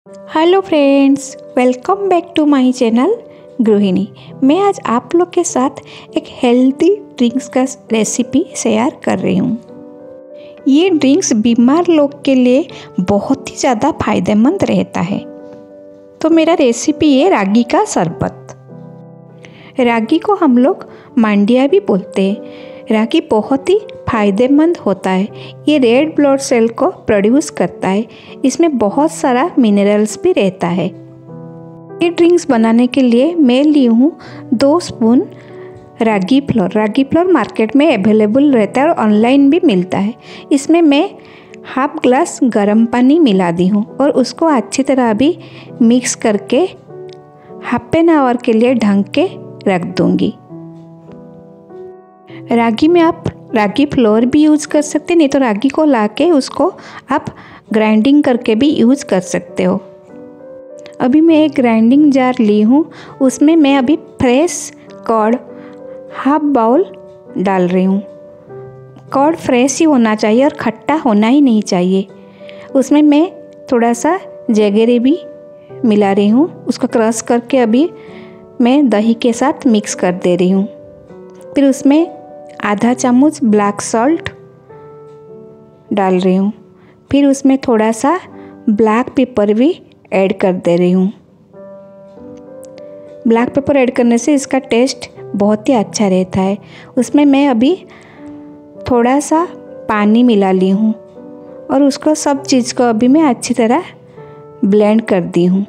Hello friends, welcome back to my channel Grihini. मैं आज आप लोग के साथ एक हेल्दी ड्रिंक्स का रेसिपी शेयर कर रही हूँ। ये ड्रिंक्स बीमार लोग के लिए बहुत ही ज़्यादा फायदेमंद रहता है। तो मेरा रेसिपी है रागी का शरबत। रागी को हम लोग मांडिया भी बोलते हैं। रागी बहुत ही फायदेमंद होता है। ये रेड ब्लड सेल को प्रोड्यूस करता है। इसमें बहुत सारा मिनरल्स भी रहता है। ये ड्रिंक्स बनाने के लिए मैं ली हूँ 2 spoon ragi flour. Ragi flour market में अवेलेबल रहता है और ऑनलाइन भी मिलता है। इसमें मैं हाफ ग्लास गर्म पानी मिला दी हूँ और उसको अच्छी तरह अभी मिक्स करके हाफ एन आवर के लिए ढक के रख दूँगी। रागी में आप रागी फ्लोर भी यूज़ कर सकते, नहीं तो रागी को लाके उसको आप ग्राइंडिंग करके भी यूज़ कर सकते हो। अभी मैं एक ग्राइंडिंग जार ली हूँ, उसमें मैं अभी फ्रेश कर्ड हाफ बाउल डाल रही हूँ। कर्ड फ्रेश ही होना चाहिए और खट्टा होना ही नहीं चाहिए। उसमें मैं थोड़ा सा जैगरी भी मिला रही हूँ। उसको क्रश करके अभी मैं दही के साथ मिक्स कर दे रही हूँ। फिर उसमें आधा चम्मच ब्लैक सॉल्ट डाल रही हूँ। फिर उसमें थोड़ा सा ब्लैक पेपर भी ऐड कर दे रही हूँ। ब्लैक पेपर ऐड करने से इसका टेस्ट बहुत ही अच्छा रहता है। उसमें मैं अभी थोड़ा सा पानी मिला ली हूँ और उसको सब चीज़ को अभी मैं अच्छी तरह ब्लेंड कर दी हूँ।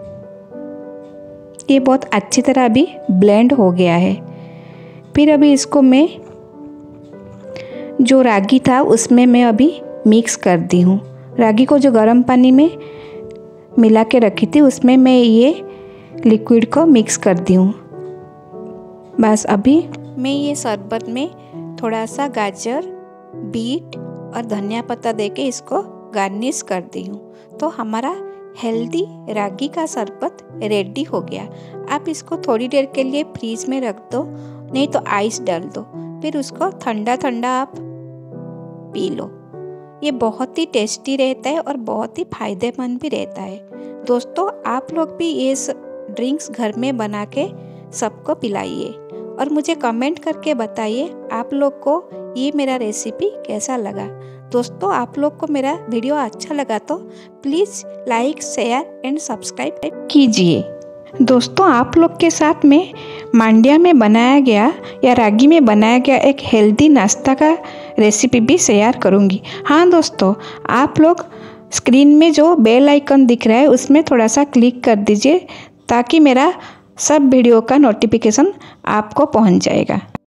ये बहुत अच्छी तरह अभी ब्लेंड हो गया है। फिर अभी इसको मैं जो रागी था उसमें मैं अभी मिक्स कर दी हूँ। रागी को जो गर्म पानी में मिला के रखी थी उसमें मैं ये लिक्विड को मिक्स कर दी हूँ। बस अभी मैं ये शरबत में थोड़ा सा गाजर, बीट और धनिया पत्ता देके इसको गार्निश कर दी हूँ। तो हमारा हेल्दी रागी का शरबत रेडी हो गया। आप इसको थोड़ी देर के लिए फ्रीज में रख दो, नहीं तो आइस डाल दो। फिर उसको ठंडा ठंडा आप पी लो। ये बहुत ही टेस्टी रहता है और बहुत ही फायदेमंद भी रहता है। दोस्तों, आप लोग भी ये ड्रिंक्स घर में बना के सबको पिलाइए और मुझे कमेंट करके बताइए आप लोग को ये मेरा रेसिपी कैसा लगा। दोस्तों, आप लोग को मेरा वीडियो अच्छा लगा तो please like, share and subscribe कीजिए। दोस्तों, आप लोग के साथ में मांडिया में बनाया गया या रागी में बनाया गया एक हेल्दी नाश्ता का रेसिपी भी शेयर करूंगी। हाँ दोस्तों, आप लोग स्क्रीन में जो बेल आइकन दिख रहा है उसमें थोड़ा सा क्लिक कर दीजिए ताकि मेरा सब वीडियो का नोटिफिकेशन आपको पहुंच जाएगा।